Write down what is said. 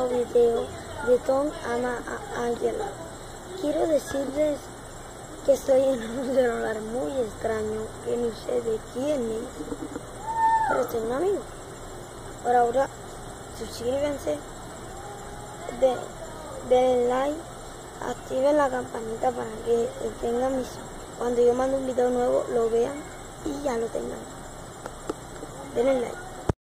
nuevo video de Tom ama a Angela. Quiero decirles que estoy en un celular muy extraño, que no sé de quién es, pero es un amigo. Por ahora, suscríbanse, denle like, activen la campanita para que tengan cuando yo mando un video nuevo lo vean y ya lo tengan. Denle like.